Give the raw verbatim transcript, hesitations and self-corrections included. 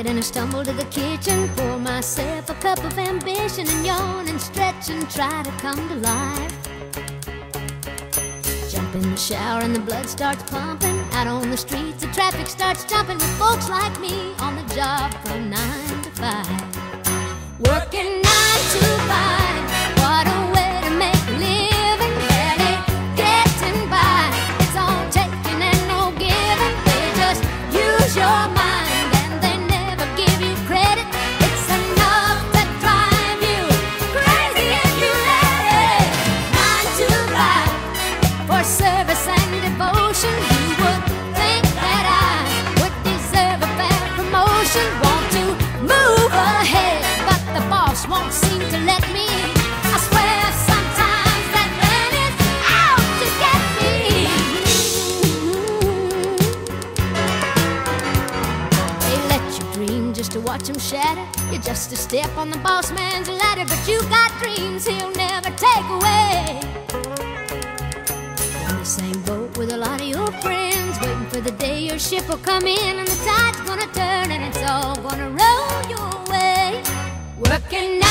tired and I stumble to the kitchen, pour myself a cup of ambition and yawn and stretch and try to come to life. Jump in the shower and the blood starts pumping. Out on the streets the traffic starts jumping with folks like me on the job from nine to five. Working nine to five, what a way to make a living. Barely getting by, it's all taking and no giving. They just use your mind and they never give you credit. It's enough to drive you crazy if you let it. Nine to five, for service and devotion. You would think that I would deserve a fair promotion. Want to move ahead, but the boss won't seem to let me. I swear sometimes that man is out to get me. They let you dream just to watch him shatter. You're just a step on the boss man's ladder, but you got dreams he'll never take away. In the same boat with a lot of your friends, waiting for the day your ship will come in and the tide's gonna turn and it's all gonna roll your way. Working